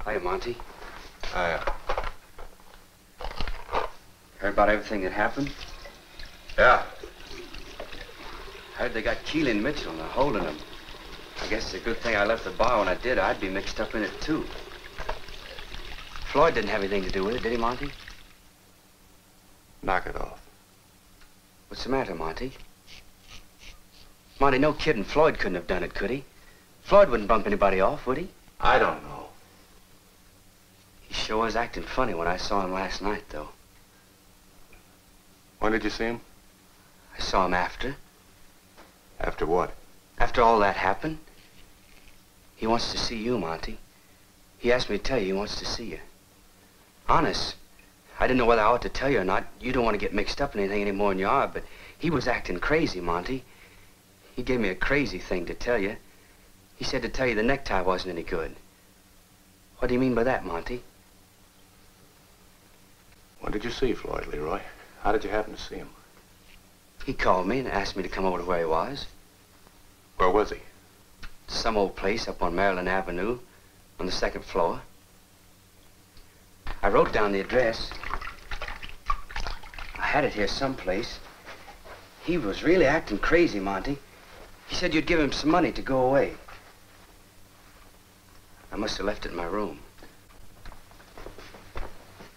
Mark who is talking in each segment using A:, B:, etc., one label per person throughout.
A: Hi, Monty.
B: Hiya.
A: Heard about everything that happened?
B: Yeah.
A: Heard they got Keeley and Mitchell and they're holding them. I guess it's a good thing I left the bar when I did. I'd be mixed up in it, too. Floyd didn't have anything to do with it, did he, Monty?
B: Knock it off.
A: What's the matter, Monty? Monty, no kidding. Floyd couldn't have done it, could he? Floyd wouldn't bump anybody off, would he?
B: I don't know.
A: He sure was acting funny when I saw him last night, though.
B: When did you see him?
A: I saw him after.
B: After what?
A: After all that happened. He wants to see you, Monty. He asked me to tell you he wants to see you. Honest. I didn't know whether I ought to tell you or not. You don't want to get mixed up in anything any more than you are, but he was acting crazy, Monty. He gave me a crazy thing to tell you. He said to tell you the necktie wasn't any good. What do you mean by that, Monty?
B: When did you see Floyd, Leroy? How did you happen to see him?
A: He called me and asked me to come over to where he was.
B: Where was he?
A: Some old place up on Maryland Avenue on the 2nd floor. I wrote down the address. I had it here someplace. He was really acting crazy, Monty. He said you'd give him some money to go away. I must have left it in my room.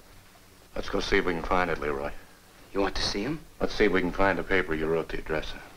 B: Let's go see if we can find it, Leroy.
A: You want to see him?
B: Let's see if we can find the paper you wrote the address in.